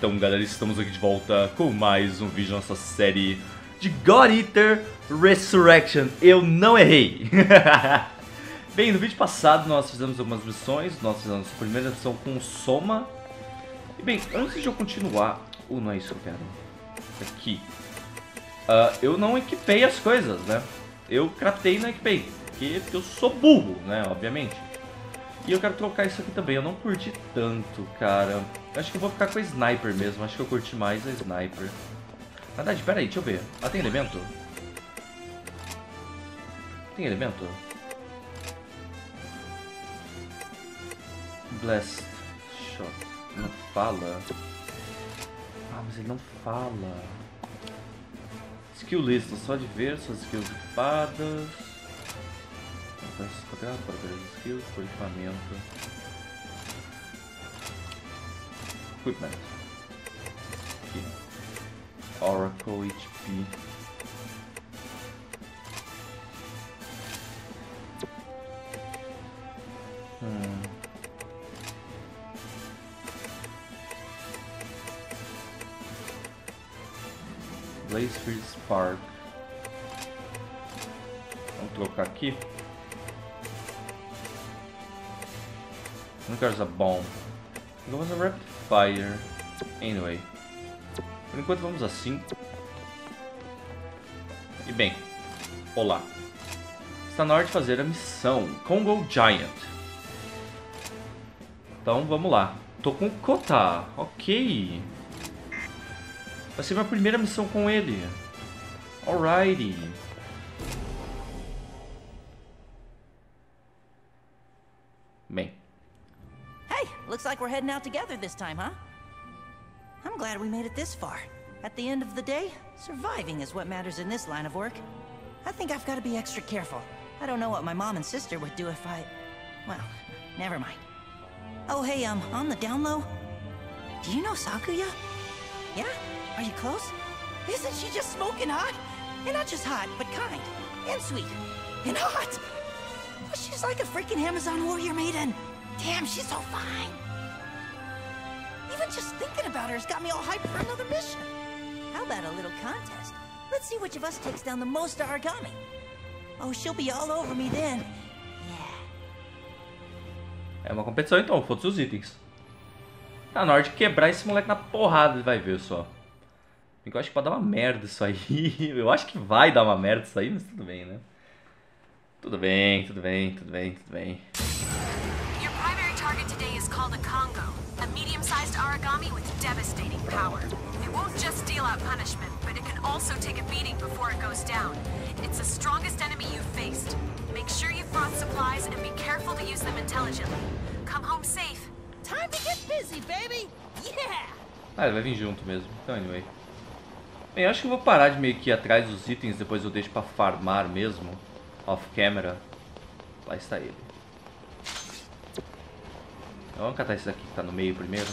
Então, galera, estamos aqui de volta com mais um vídeo da nossa série de God Eater Resurrection. Eu não errei! Bem, no vídeo passado nós fizemos algumas missões. Nós fizemos a primeira missão com o Soma. E bem, antes de eu continuar... não é isso que eu quero. Aqui. Eu não equipei as coisas, né? Eu craftei e não equipei. Porque eu sou burro, né? Obviamente. E eu quero trocar isso aqui também. Eu não curti tanto, cara. Acho que eu vou ficar com a Sniper mesmo. Acho que eu curti mais a Sniper. Na verdade, pera aí, deixa eu ver. Tem elemento? Tem elemento? Blast Shot. Não fala. Mas ele não fala. Skill list. Só de ver suas skills equipadas. Quadrado para ver as skills. Por equipamento. Equipment. Aqui. Oracle HP. Blaze Field Spark. Vamos trocar aqui. Não quero usar Bomb. Eu vou usar Rapid Fire. Anyway. Por enquanto vamos assim. E bem. Olá. Está na hora de fazer a missão Congo Giant. Então vamos lá. Tô com o Kota. Ok. Vai ser minha primeira missão com ele. Alrighty. Bem. Hey, looks like we're heading out together this time, huh? I'm glad we made it this far. At the end of the day, surviving is what matters in this line of work. I think I've got to be extra careful. I don't know what my mom and sister would do if I... Well, never mind. Oh, hey, on the down low, do you know Sakuya? Yeah? Are you close? Isn't she just smoking hot? And not just hot, but kind. And sweet. And hot! She's like a freaking Amazon warrior maiden. Damn, she's so fine. Even just thinking about her has got me all hyped for another mission. How about a little contest? Let's see which of us takes down the most origami. Oh, she'll be all over me then. Yeah. É uma competição então, foda-se os itens. Tá na hora de quebrar esse moleque na porrada, ele vai ver só. Eu acho que pode dar uma merda isso aí. Eu acho que vai dar uma merda isso aí, mas tudo bem, né? Tudo bem, tudo bem, tudo bem, tudo bem. Your primary target today is called a Congo, a medium-sized origami with devastating power. It won't just deal out punishment, but it can also take a beating before it goes down. It's the strongest enemy you've faced. Make sure you've brought supplies and be careful to use them intelligently. Come home safe. Time to get busy, baby! Yeah! Ele vai vir junto mesmo. Então, anyway. Bem, eu acho que eu vou parar de meio que ir atrás dos itens, depois eu deixo pra farmar mesmo. Off-camera. Lá está ele. Vamos catar esse daqui que tá no meio primeiro.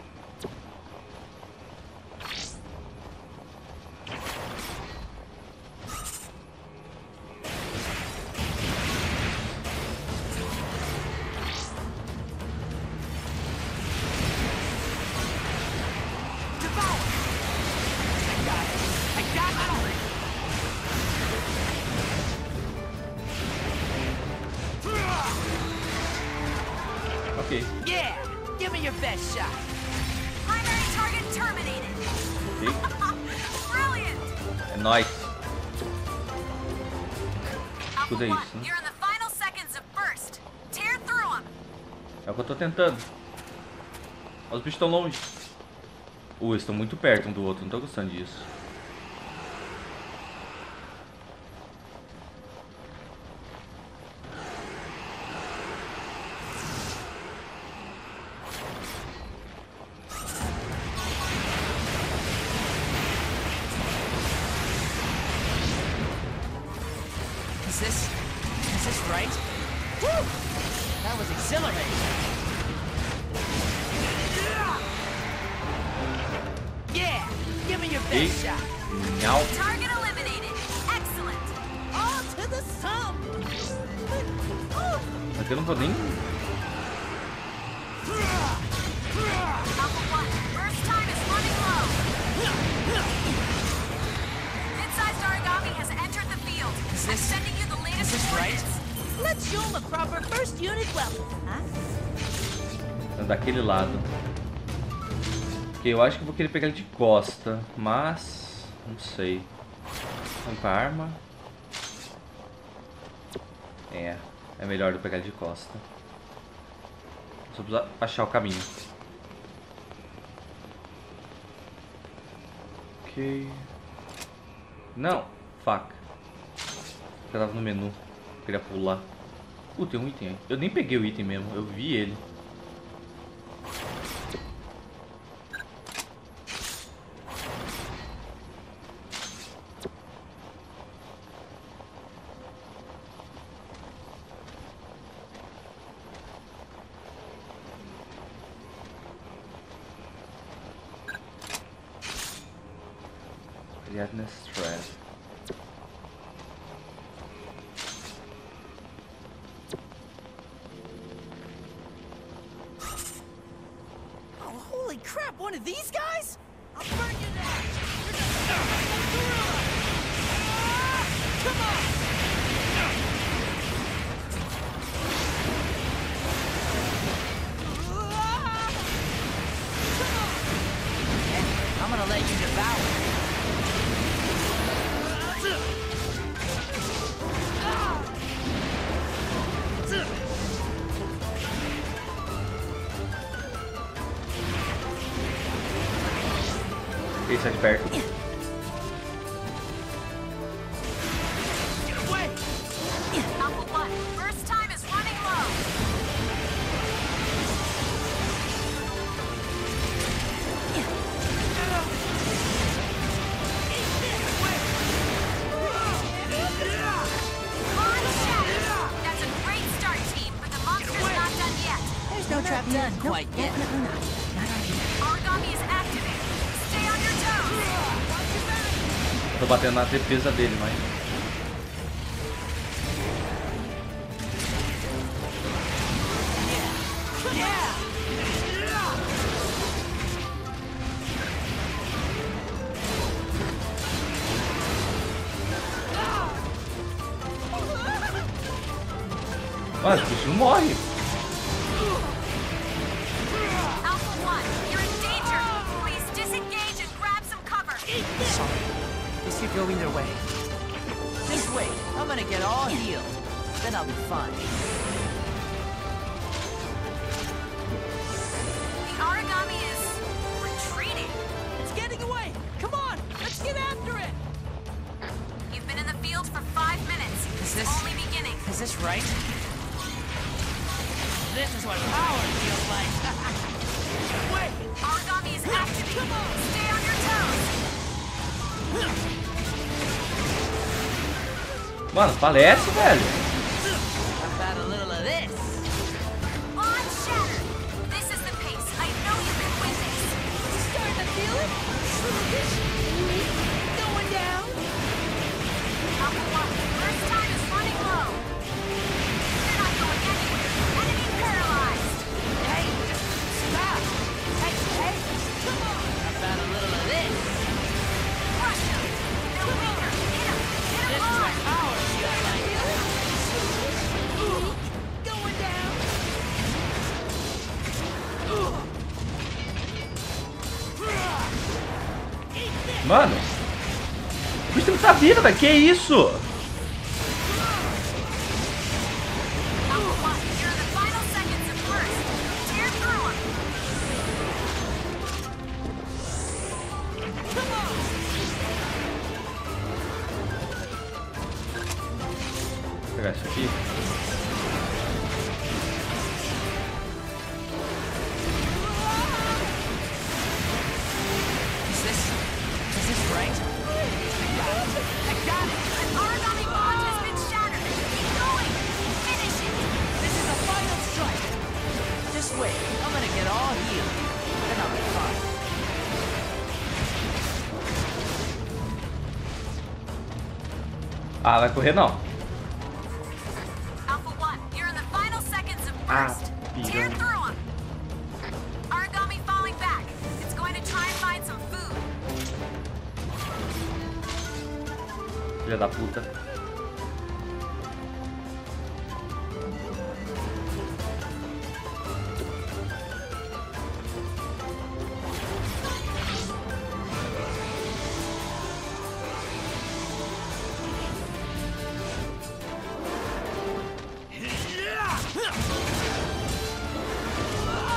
Ok. Yeah! Give me your best shot! Primary target terminated. Brilliant. É nóis. Tudo é Alpha isso, 1, né? you're in the final seconds of burst. Tear through them. É o que eu tô tentando. Os bichos estão longe. Eles estão muito perto um do outro, não tô gostando disso. Is this right? Woo! That was exhilarating. Yeah! Give me your best shot. Nhau. Target eliminated. Excellent. All to the sun! Aqui eu não tô nem... Alpha 1, burst time is running I'm sending you the latest coordinates. Let's show him a proper first unit welcome, huh? Daquele lado. Ok, eu acho que eu vou querer pegar ele de costa, mas não sei. Vamos pra arma. É melhor eu pegar ele de costa. Só precisa achar o caminho. Ok. Não, faca. Eu tava no menu. Eu queria pular. Tem um item aí. Eu nem peguei o item mesmo, eu vi ele. Ariadne's Thread. Oh, holy crap, one of these guys? I'll burn you down! Come on! I'm gonna let you devour. Esse é de perto. Alpha 1, first time is running low. On Shatter. That's a great start, team, but the monster's not done yet. There's no trap done quite yet. Origami is activated. Stay on your toes. Tô batendo na defesa dele, mas... Mano, esse bicho não morre. Alpha 1, you're in danger. Please disengage and grab some cover. Sorry. This could go either way. Just wait. I'm gonna get all healed. Then I'll be fine. The origami is retreating. It's getting away! Come on! Let's get after it! You've been in the field for 5 minutes. Is It's this- only beginning. Is this right? This is what power feels like. Wait! Origami is activated. Stay on your toes. Mano, falece, velho. I've had a little of this. On Shatter. This is the pace. I know you've been with this. Starting to feel it? Going down? Alpha 1, first time is running low. You're not going anywhere. Enemy paralyzed. Hey, just stop! Hey, hey! Come on! I've had a little of this. Crush them. They're weaker. Hit them. Hit This them is what hard. power feels like. Going down. Mano, o bicho tá vindo, velho. Que isso? Alpha 1, you're in the final seconds of burst. Tear through them. Vou pegar isso aqui. Is this right? I got it! An origami bond has been shattered. Keep going. Finish it. This is the final strike. Just wait. I'm gonna get all healed. Then I'll be fine. Ah, vai correr não. Alpha 1, you're in the final seconds of burst. Tear piranha. through them. Origami falling back. It's going to try and find some food. Filha da puta.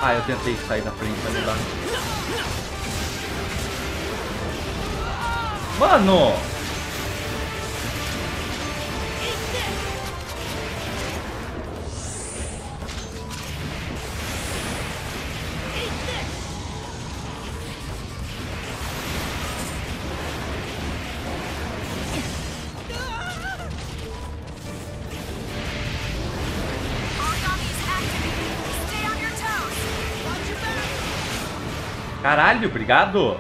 Ah, eu tentei sair da frente, mas não dá. Mano! Caralho, obrigado!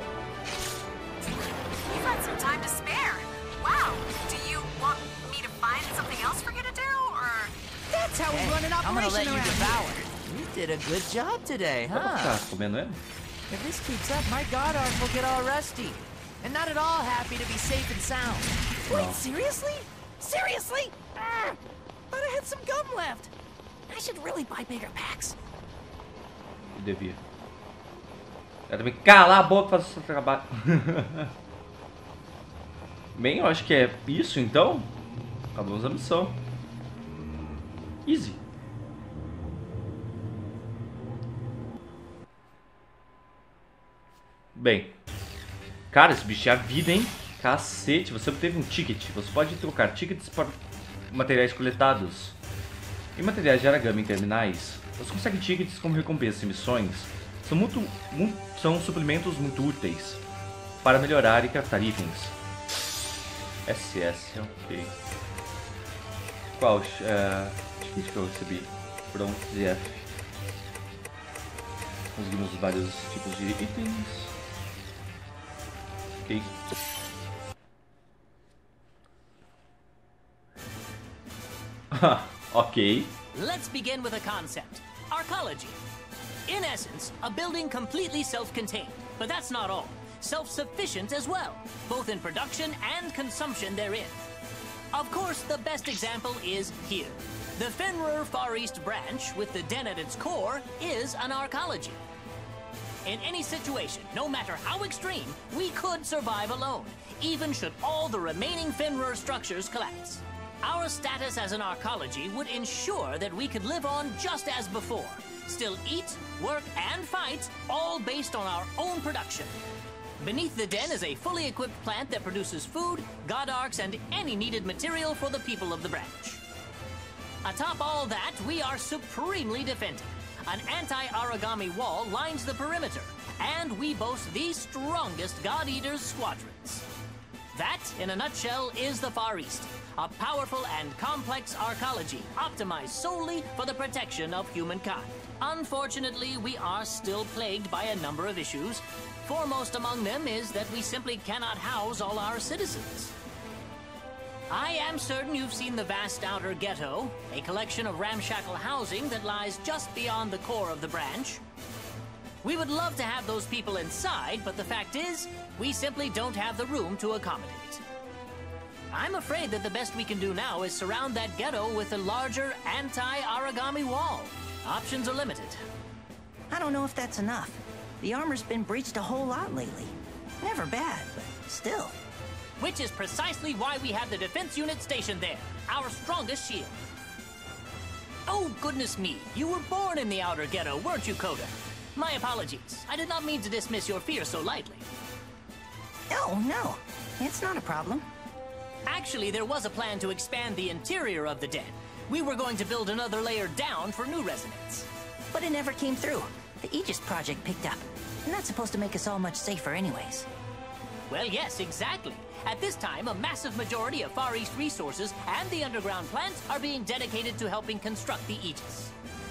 I'm gonna let you devour. You did a good job today, huh? Tá comendo ele? If this keeps up, my god arm will get all rusty. And not at all happy to be safe and sound. Wait, seriously? Seriously? Thought I had some gum left. I should really buy bigger packs. Eu devia. Eu também calar a boca e fazer o seu trabalho. Bem, eu acho que é isso então. Acabamos a missão. Easy. Bem. Cara, esse bicho é a vida, hein? Cacete, você obteve um ticket. Você pode trocar tickets por materiais coletados. E materiais de Aragami em terminais. Você consegue tickets como recompensa em missões. São suplementos muito úteis para melhorar e craftar itens. SS, ok. Qual ticket que eu recebi? Pronto, ZF. Conseguimos vários tipos de itens. Ok. Ok. Let's begin with a concept. Arcology. In essence, a building completely self-contained. But that's not all. Self-sufficient as well, both in production and consumption therein. Of course, the best example is here. The Fenrir Far East branch, with the den at its core, is an arcology. In any situation, no matter how extreme, we could survive alone, even should all the remaining Fenrir structures collapse. Our status as an arcology would ensure that we could live on just as before. Still eat, work, and fight, all based on our own production. Beneath the den is a fully equipped plant that produces food, god arcs, and any needed material for the people of the branch. Atop all that, we are supremely defended. An anti-Aragami wall lines the perimeter, and we boast the strongest God Eaters squadrons. That, in a nutshell, is the Far East, a powerful and complex arcology optimized solely for the protection of humankind. Unfortunately, we are still plagued by a number of issues. Foremost among them is that we simply cannot house all our citizens. I am certain you've seen the vast outer ghetto, a collection of ramshackle housing that lies just beyond the core of the branch. We would love to have those people inside, but the fact is, we simply don't have the room to accommodate. I'm afraid that the best we can do now is surround that ghetto with a larger anti-Aragami wall. Options are limited. I don't know if that's enough. The armor's been breached a whole lot lately. Never bad, but still. Which is precisely why we have the defense unit stationed there, our strongest shield. Oh, goodness me, you were born in the outer ghetto, weren't you, Koda? My apologies. I did not mean to dismiss your fear so lightly. Oh, no. It's not a problem. Actually, there was a plan to expand the interior of the den. We were going to build another layer down for new residents. But it never came through. The Aegis project picked up. And that's supposed to make us all much safer anyways. Well, yes, exactly. At this time, a massive majority of Far East resources and the underground plants are being dedicated to helping construct the Aegis.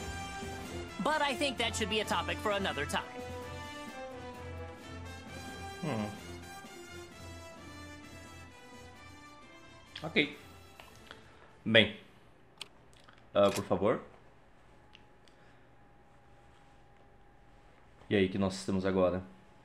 But I think that should be a topic for another time. Ok. Bem. Por favor. E aí, o que nós temos agora?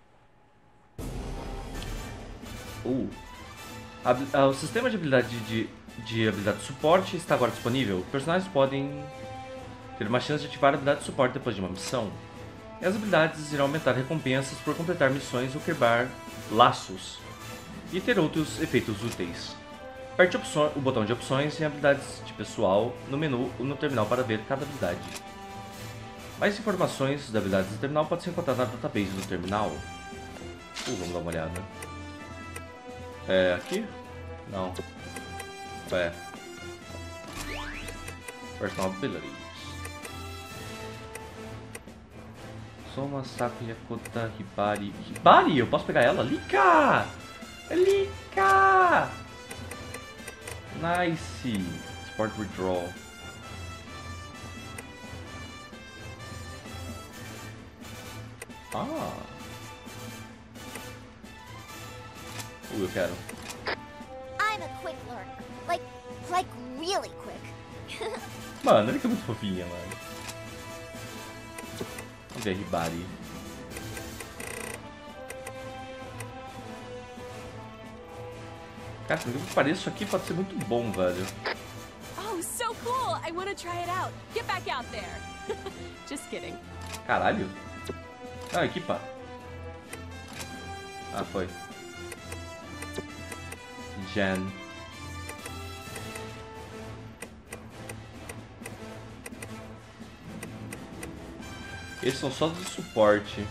O sistema de habilidade de habilidade de suporte está agora disponível. Personagens podem ter uma chance de ativar a habilidade de suporte depois de uma missão. E as habilidades irão aumentar recompensas por completar missões ou quebrar laços. E ter outros efeitos úteis. Aperte o botão de opções e habilidades de pessoal no menu ou no terminal para ver cada habilidade. Mais informações das habilidades do terminal pode ser encontrada na database do terminal. Vamos dar uma olhada. É aqui? Não. É. Personal abilities. Soma, Saku, Yakota, Hibari. Hibari? Eu posso pegar ela? Lika! Lika! Nice! Sport Withdrawal. Ah! Eu quero. I'm a quick learner. Like really quick. Mano, ele que é muito fofinha, mano. Vamos ver a Hibari. Cara, por que pareça, isso aqui pode ser muito bom, velho. Oh, so cool! I want to try it out. Get back out there. Just kidding. Caralho. Ah, equipa. Ah, foi. Jen. Esses são só de suporte.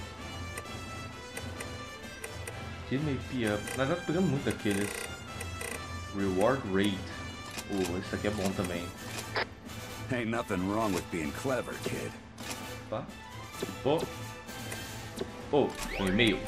Give me up. Na verdade, tô pegando muito daqueles. Reward rate. Esse aqui é bom também. Ain't nothing wrong with being clever, kid. Opa. Um e-mail.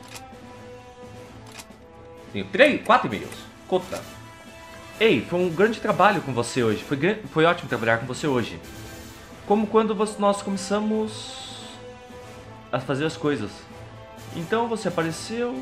Tenho 4 e-mails. Cota. Ei, foi um grande trabalho com você hoje. Foi ótimo trabalhar com você hoje. Como quando nós começamos a fazer as coisas. Então você apareceu.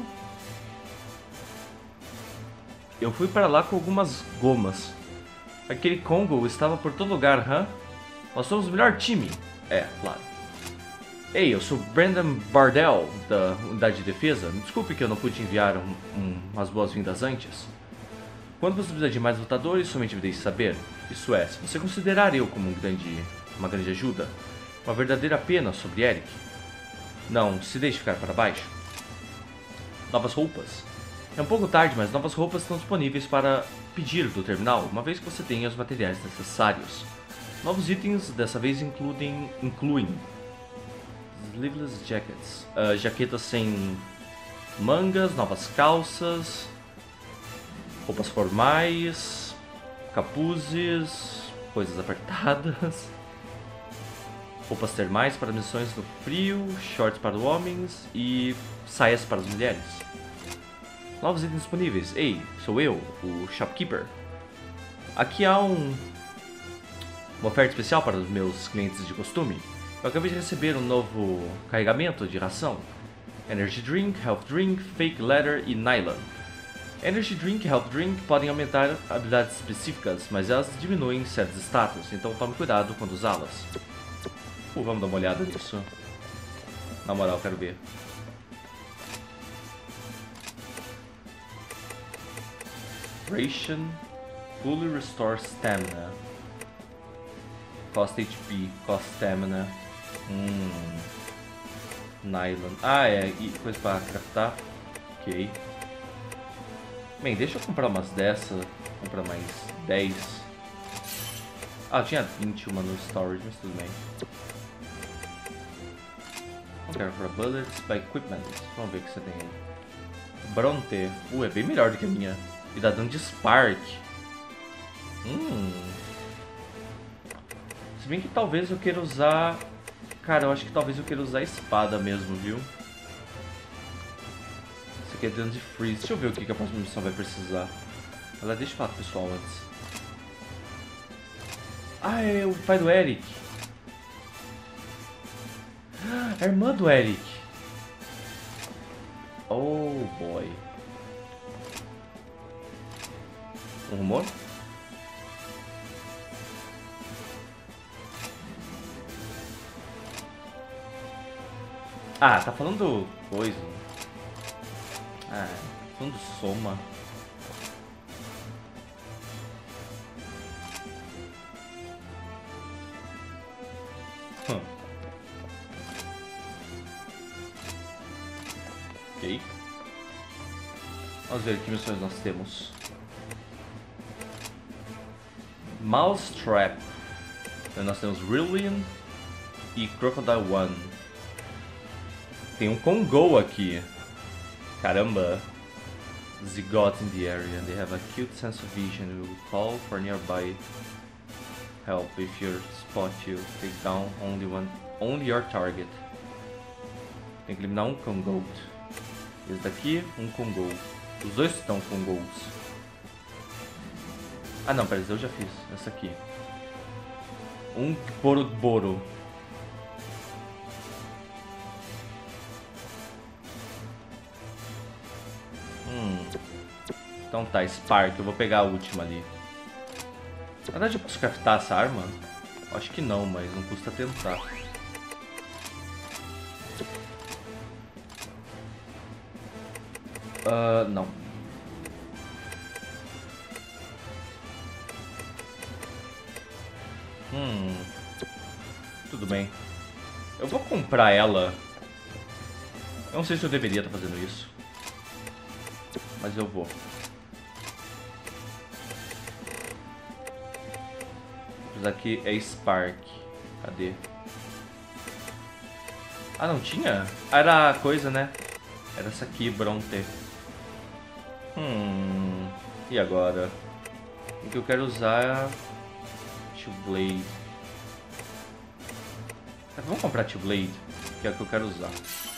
Eu fui para lá com algumas gomas. Aquele Congo estava por todo lugar, hã? Nós somos o melhor time. É, claro. Ei, eu sou Brandon Bardell, da Unidade de Defesa. Me desculpe que eu não pude enviar umas boas-vindas antes. Quando você precisa de mais lutadores, somente me deixe saber. Isso é, se você considerar eu como uma grande ajuda, uma verdadeira pena sobre Eric. Não se deixe ficar para baixo. Novas roupas. É um pouco tarde, mas novas roupas estão disponíveis para pedir do terminal, uma vez que você tenha os materiais necessários. Novos itens dessa vez incluem sleeveless jackets, jaquetas sem mangas, novas calças, roupas formais, capuzes, coisas apertadas, roupas termais para missões no frio, shorts para homens e saias para as mulheres. Novos itens disponíveis. Ei, sou eu, o Shopkeeper. Aqui há uma oferta especial para os meus clientes de costume. Eu acabei de receber um novo carregamento de ração. Energy Drink, Health Drink, Fake Leather e Nylon. Energy Drink e Health Drink podem aumentar habilidades específicas, mas elas diminuem certos status, então tome cuidado quando usá-las. Vamos dar uma olhada nisso. Na moral, quero ver. Ration, Fully Restore Stamina. Cost HP, Cost Stamina. Nylon. Ah, é. E coisa pra craftar. Ok. Bem, deixa eu comprar umas dessas. Comprar mais 10. Ah, eu tinha 21 no storage, mas tudo bem. Não quero comprar bullets by equipment. Vamos ver o que você tem aí. Bronte. É bem melhor do que a minha. E dá dano de Spark. Se bem que talvez eu queira usar... Cara, eu acho que talvez eu queira usar a espada mesmo, viu? Isso aqui é dano de freeze. Deixa eu ver o que a próxima missão vai precisar. Ela deixa eu falar pro pessoal antes. Ah, é o pai do Eric. A irmã do Eric. Oh, boy. Um rumor? Ah, tá falando coisa. Ah, tá falando soma. Ok. Vamos ver que missões nós temos. Mousetrap. Nós temos Rillian, e Crocodile One. Tem um Congo aqui. Caramba. Zygotes in the area. They have a cute sense of vision. We will call for nearby help if you spot you. Take down only your target. Tem que eliminar um Congo. Esse daqui, um Congo. Os dois estão Congos. Ah não, peraí, eu já fiz. Essa aqui. Um Boroboro. Então tá, Spark, eu vou pegar a última ali. Na verdade eu posso craftar essa arma? Acho que não, mas não custa tentar. Não. Tudo bem. Eu vou comprar ela. Eu não sei se eu deveria estar fazendo isso, mas eu vou. Isso aqui é Spark. Cadê? Ah, não tinha? Ah, era a coisa, né? Era essa aqui, Bronte. E agora? O que eu quero usar é T-Blade. Vamos comprar T-Blade, que é o que eu quero usar.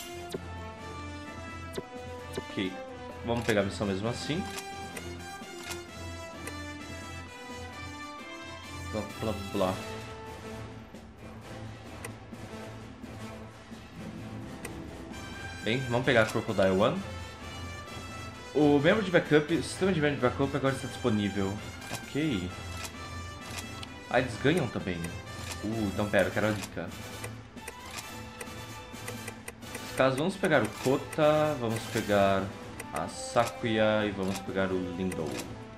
Ok. Vamos pegar a missão mesmo assim. Blá blá blá. Bem, vamos pegar a Crocodile One. O membro de backup, o sistema de membro de backup agora está disponível. Ok. Ah, eles ganham também. Então pera, eu quero a dica. Nesse caso, vamos pegar o Kota, vamos pegar a Sakuya e vamos pegar o Lindou.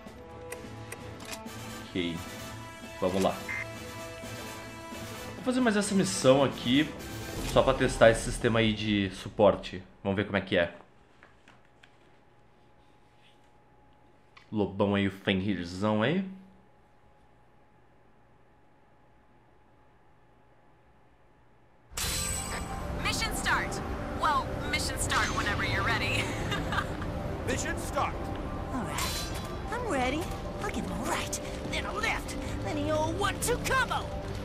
Ok. Vamos lá. Vou fazer mais essa missão aqui, só pra testar esse sistema aí de suporte. Vamos ver como é que é. Lobão aí, o Fenrirzão aí. Mission start. Well, mission start whenever you're ready. Mission start. All right, I'm ready. I'll give him a right, then a left, then the old 1-2 combo.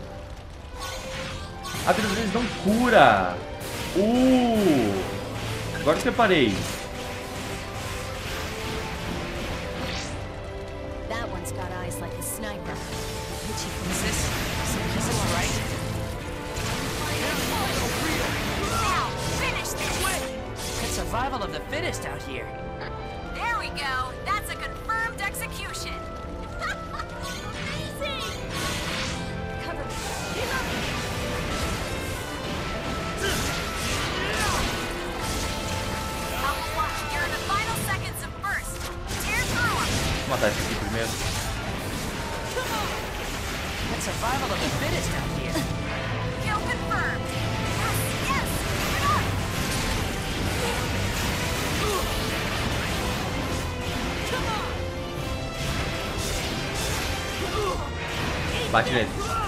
Ah, às vezes não cura. Agora eu separei. That one's got eyes like a sniper. Is this all right? Now, finish this. It's survival of the fittest out here. There we go. That's a confirmed execution. Amazing! Cover me. Alpha 1, you're in the final seconds of burst. Tear through them. Vou matar esse aqui primeiro. It's survival of the fittest out here. Kill confirmed. Yes, yes. Get on. Bate nele.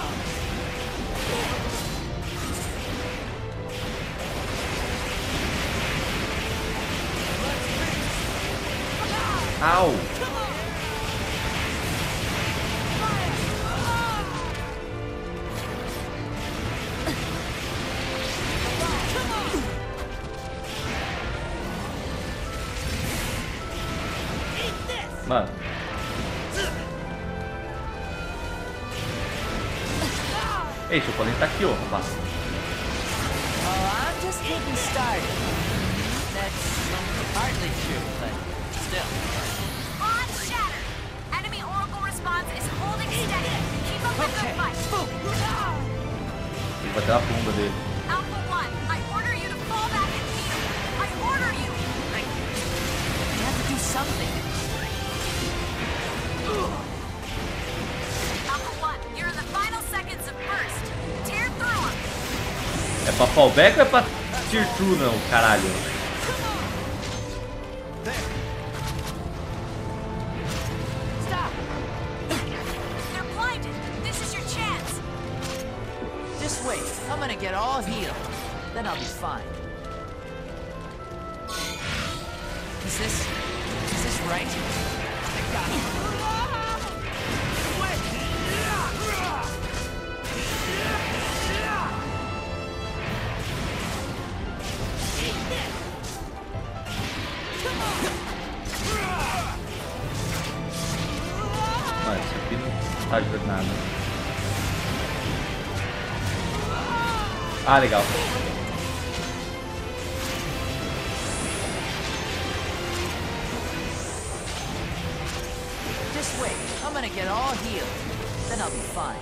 Au! Mano. Ei, seu oponente tá aqui, ó, rapaz. I'm just getting started. That's hardly true, but still. On shatter. Enemy oracle response is holding steady. Keep up the good fight. Tem que bater a bunda dele. Alpha 1, I order you to fall back and meet him. I order you. You have to do something. Alpha 1, you're in the final seconds of burst. Tear through him. É pra fallback ou é pra tear through, não, caralho? Stop! They're blinded. This is your chance. Just wait. I'm gonna get get all healed, then I'll be fine. Is this right? I got it. Mas isso aqui não tá ajudando nada. Ah, legal. Just wait. I'm gonna get all healed. Then I'll be fine.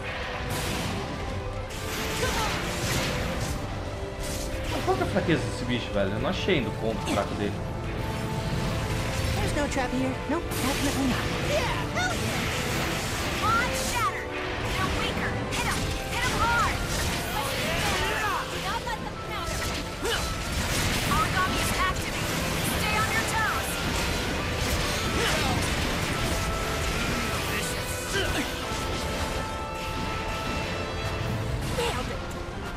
Qual que é a fraqueza desse bicho, velho? Eu não achei ainda o ponto fraco dele. There's no trap here. Nope, definitely not. Yeah, hell yeah! On shatter! They're weaker! Hit 'em! Hit 'em hard! Not let them counter. Origami is activated! Stay on your toes! Nailed it.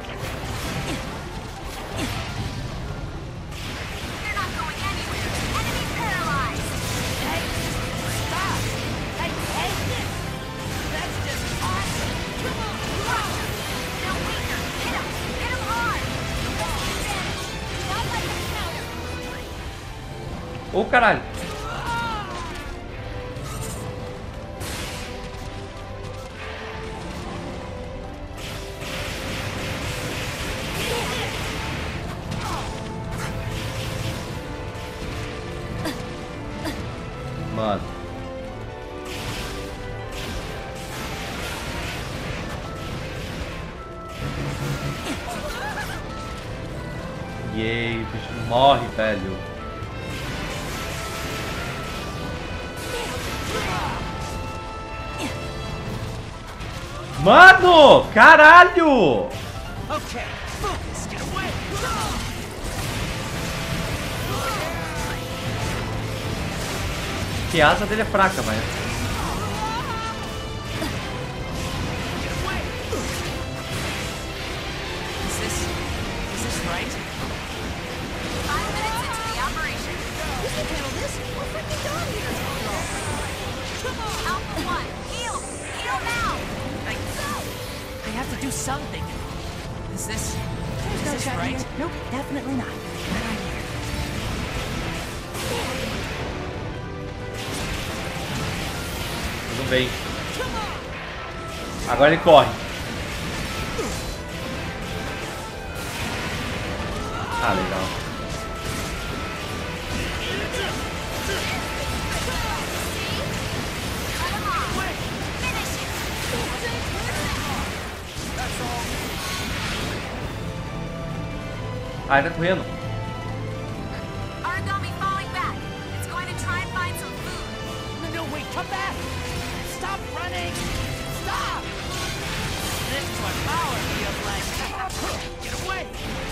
They're not going anywhere! Enemy paralyzed! Hey, stop! I hate this! That's just awesome! Come on! They're weaker! Hit 'em! Hit 'em hard! Not let them counter. Ô, caralho. Mano. Yay, o bicho não morre, velho. Mano, caralho! Okay, focus, get away! Que a asa dele é fraca, mas... Is this right? 5 minutes into the operation. You can handle this? We're freaking done here! Alpha 1, heal! Heal now! I have to do something. Is this right? Nope, definitely not. Not right here. Tudo bem. Agora ele corre. Ah, legal. Ah, ele tá correndo. Origami falling back. It's going to try and find some food. No, wait, come back! Stop running! Stop! This is what power feels like. Get away!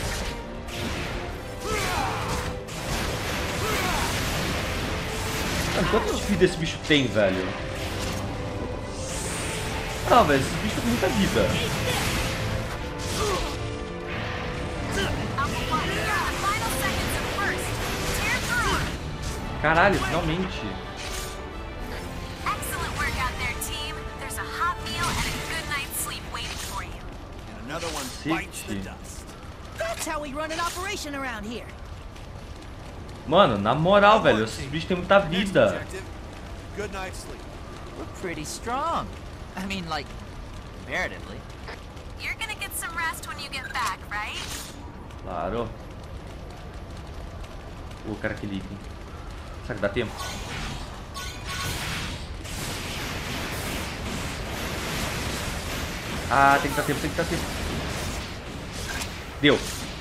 Mano, quanto de vida esse bicho tem, velho? Ah, velho, esse bicho tem muita vida. Alpha 1, you're in the final seconds of first. Tear through. Caralho, finalmente. Excellent work out there, team. There's a hot meal and a good night's sleep waiting for you. And another one bites the dust. That's how we run an operation around here. Mano, na moral, velho, esses bichos têm muita vida. Detective, good night's sleep. We're pretty strong. I mean, like, comparatively. You're gonna get some rest when you get back, right? Claro. Cara, que item. Será que dá tempo? Ah, tem que dar tempo, tem que dar tempo. Deu.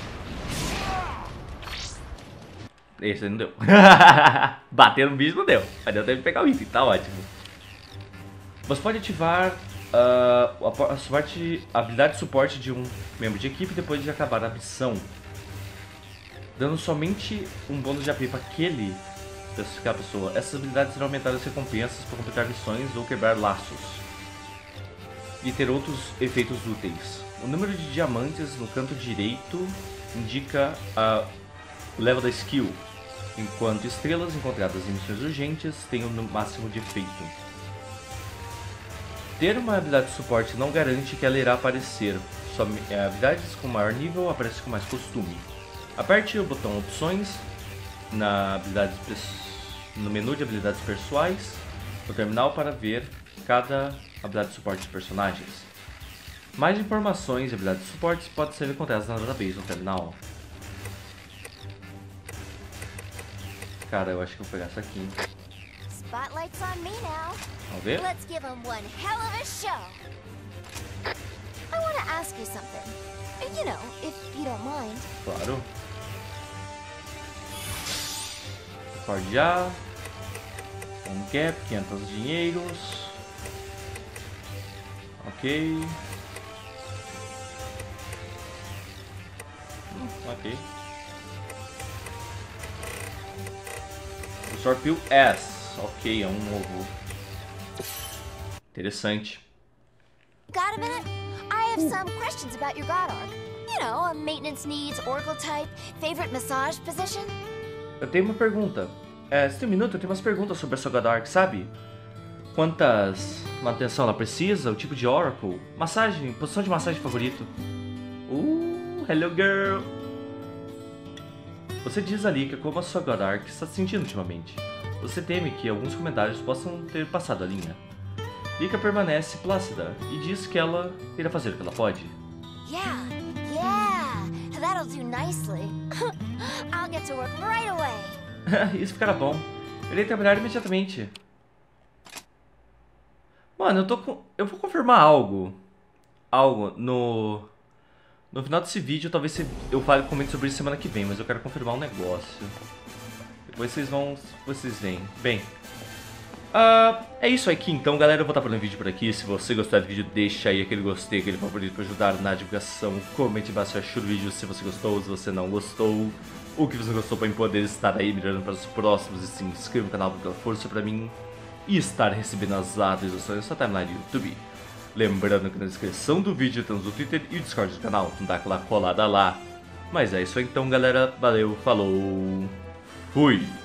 Esse aí não deu. Bater no bicho não deu. Mas deu tempo de pegar o item, tá ótimo. Você pode ativar a habilidade de suporte de um membro de equipe depois de acabar a missão, dando somente um bônus de AP para aquela pessoa. Essas habilidades serão aumentadas as recompensas para completar missões ou quebrar laços e ter outros efeitos úteis. O número de diamantes no canto direito indica o level da skill, enquanto estrelas encontradas em missões urgentes têm o máximo de efeito. Ter uma habilidade de suporte não garante que ela irá aparecer. Habilidades com maior nível aparecem com mais costume. Aperte o botão Opções no menu de habilidades pessoais no terminal para ver cada habilidade de suporte dos personagens. Mais informações e habilidades de suporte podem ser encontradas na database no terminal. Cara, eu acho que eu vou pegar essa aqui. Spotlight's on me now. Vamos ver? Let's give them one hell of a show. I want to ask you something. You know, if you don't mind. Claro. Cordial. Um gap, 500 dinheiros. Ok. Ok. O Sorpil S. Ok, é um ovo. Interessante. Got a minute? I have some questions about your God Arc. You know, maintenance needs, Oracle type, favorite massage position. Eu tenho uma pergunta. Se tem um minuto, eu tenho umas perguntas sobre a sua God Arc, sabe? Quantas manutenção ela precisa, o tipo de Oracle, massagem, posição de massagem favorito. Hello girl! Você diz ali que como a sua God Arc está se sentindo ultimamente. Você teme que alguns comentários possam ter passado a linha. Lika permanece plácida e diz que ela irá fazer o que ela pode. Yeah, that'll do nicely. I'll get to work right away. Isso ficará bom. Eu irei trabalhar imediatamente. Mano, eu vou confirmar algo. No final desse vídeo, talvez eu comente sobre isso semana que vem, mas eu quero confirmar um negócio. Depois vocês veem. Bem, é isso aqui então, galera. Eu vou estar parando o vídeo por aqui. Se você gostar do vídeo, deixa aí aquele gostei, aquele favorito para ajudar na divulgação. Comente embaixo se achou do vídeo, se você gostou, se você não gostou. O que você gostou para poder estar aí mirando para os próximos. E se inscreva no canal para dar força para mim e estar recebendo as atualizações da sua timeline do YouTube. Lembrando que na descrição do vídeo temos o Twitter e o Discord do canal, então dá aquela colada lá. Mas é isso aí então, galera. Valeu, falou, fui!